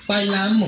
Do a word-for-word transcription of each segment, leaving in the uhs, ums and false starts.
bailamos.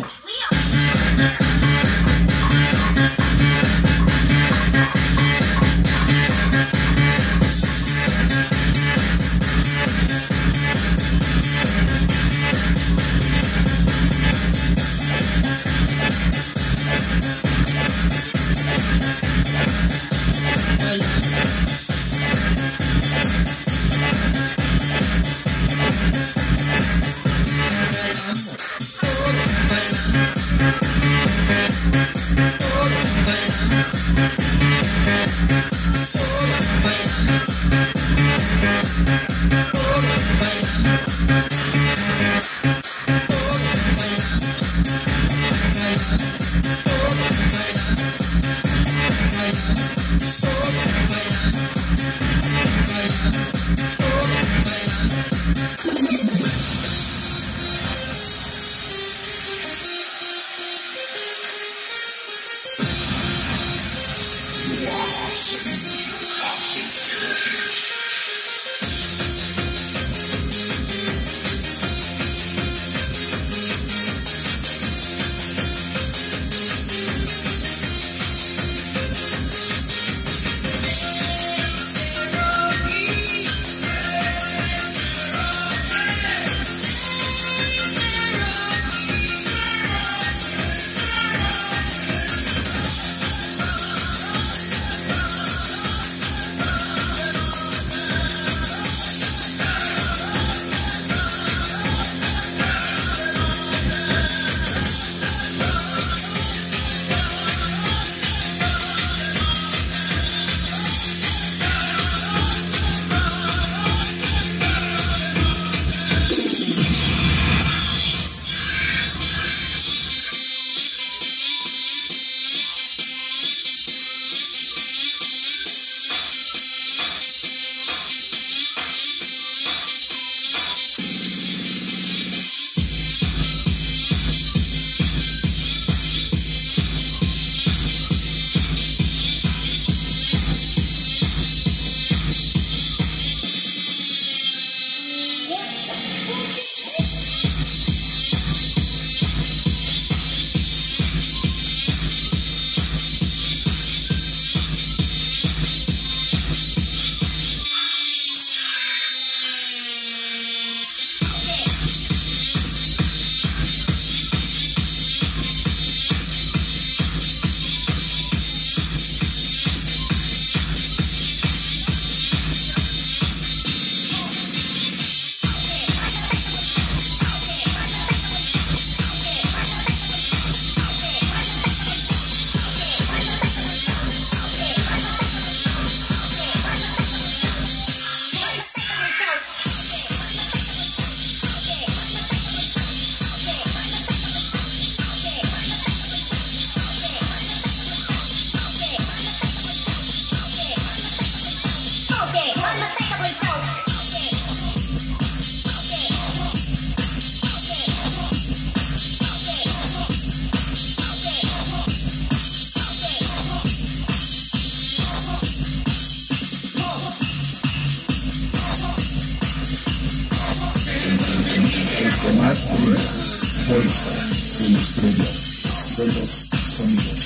Más cruel, fuerza, sin estrella, de los sonidos.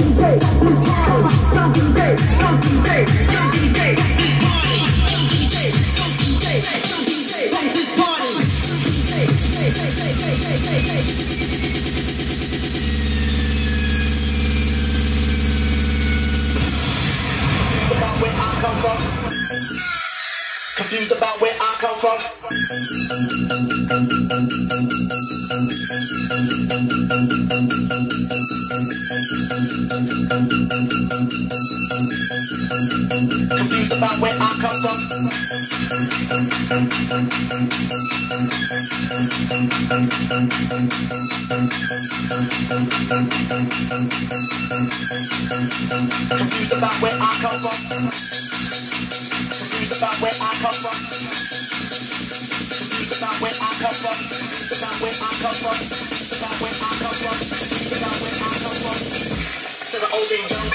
Confused about where I come from. Confused about where I come from. Confused about where I come from. Confused about where I come from. Confused about where I come from. Confused about where I come from. Confused about where I come from. Confused about where I come from. To the old and young.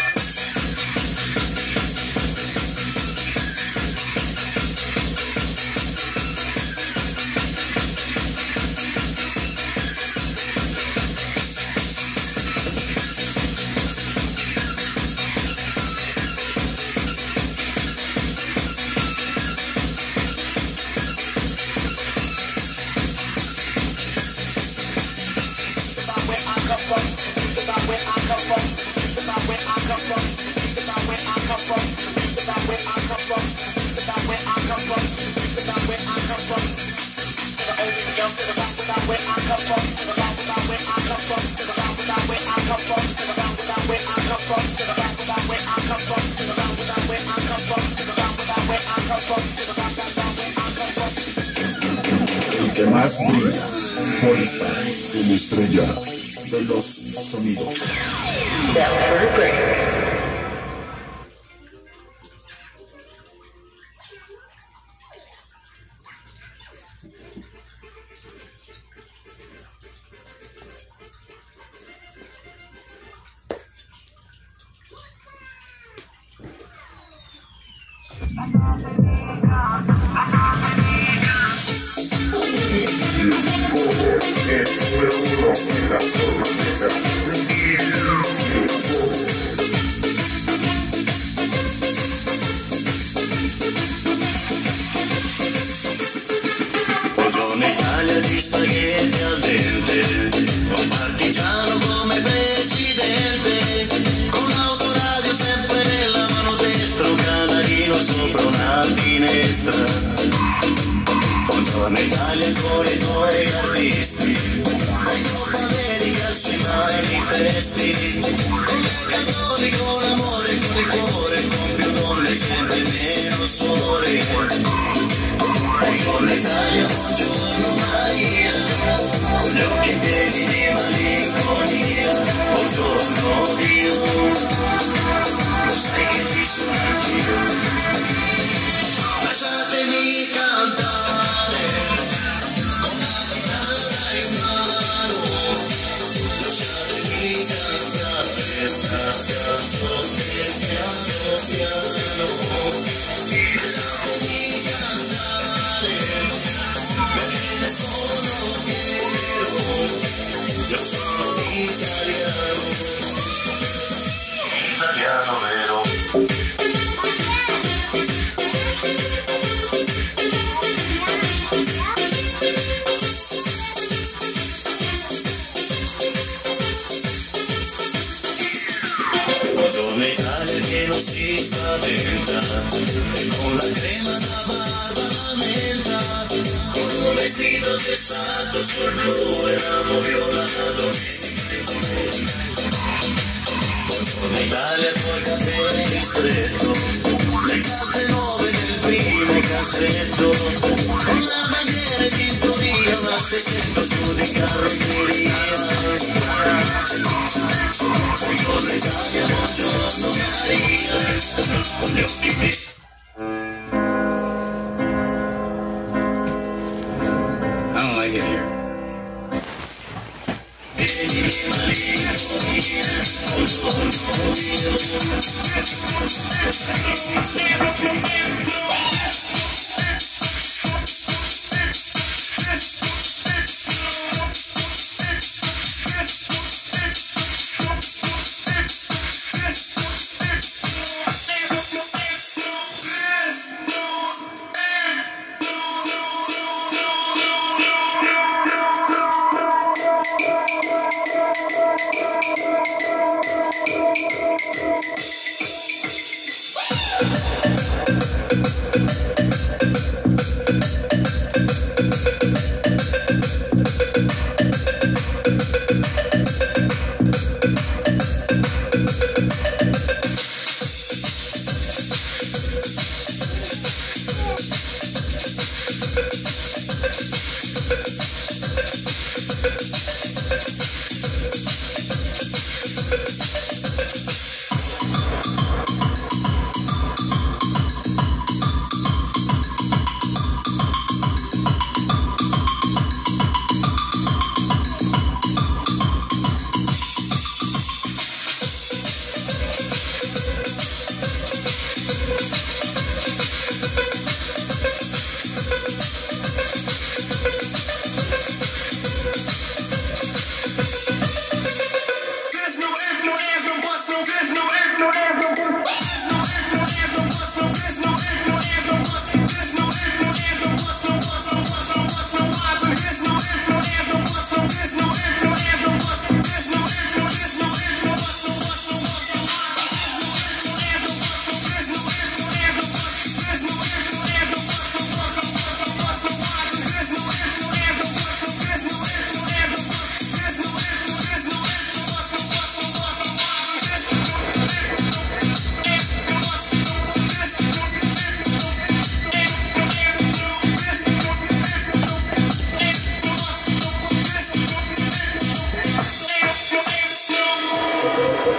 El que más brilla, forma, como estrella de los sonidos. Buongiorno Italia di spaghetti al dente, un partigiano come presidente, con l'autoradio sempre nella mano destra, un canarino sopra una finestra. Buongiorno Italia, ancora i tuoi artisti, con Coppa America sui manifesti, con le canzoni, con amore, con il cuore, con più donne, sempre meno suore. Buongiorno Italia, buongiorno Maria, con gli occhi pieni di malinconia. Buongiorno Dio, lo sai che ci sono anch'io. Lasciatemi cantare con la chitarra in mano, lasciatemi cantare sta canzone piano piano. Lasciatemi cantare perché ne sono fiero, io sono italiano, italiano vero. Buongiorno Italia che non si spaventa, e con la crema da barba la menta, con un vestito gessato sul blu e ramo violato. Buongiorno Italia col caffè ristretto, le carte nuove nel primo cassetto, con la bandiera di tintoria, un assetto giù di carrozzeria. Buongiorno Italia, buongiorno Maria, con gli occhi pieni. I don't like it here. Pieni di malinconia, buongiorno Dio.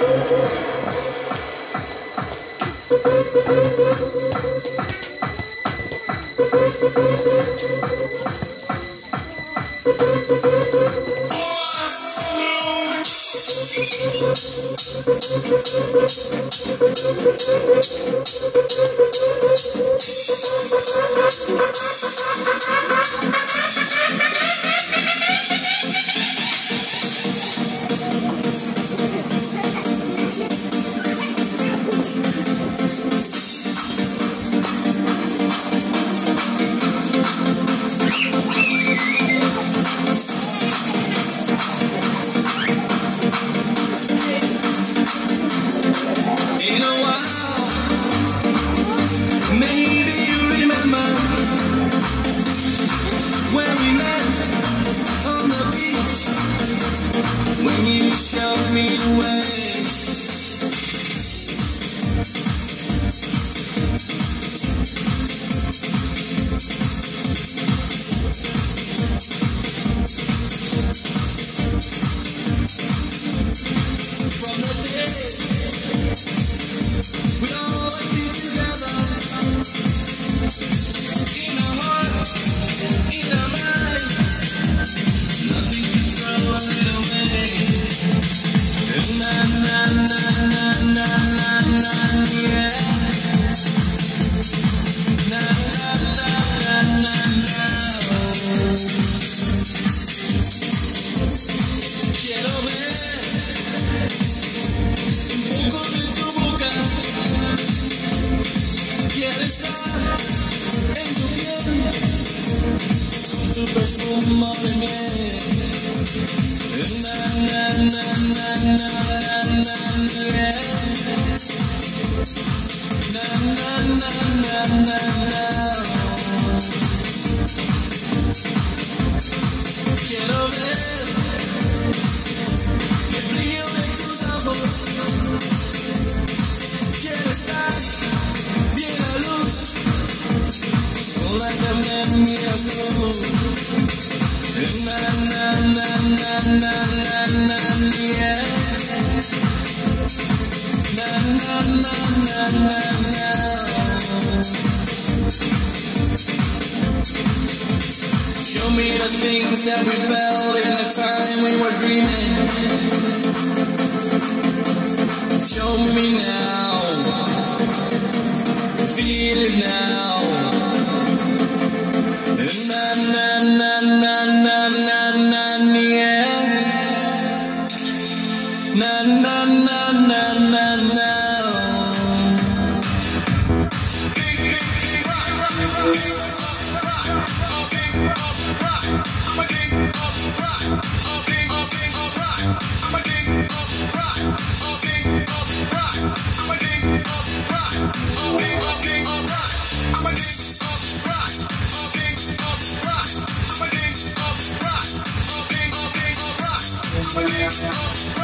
Show me the things that we felt in the time we were dreaming. Show me now, feel it now. Na na na na na na na yeah. Na na na na na na. I'm a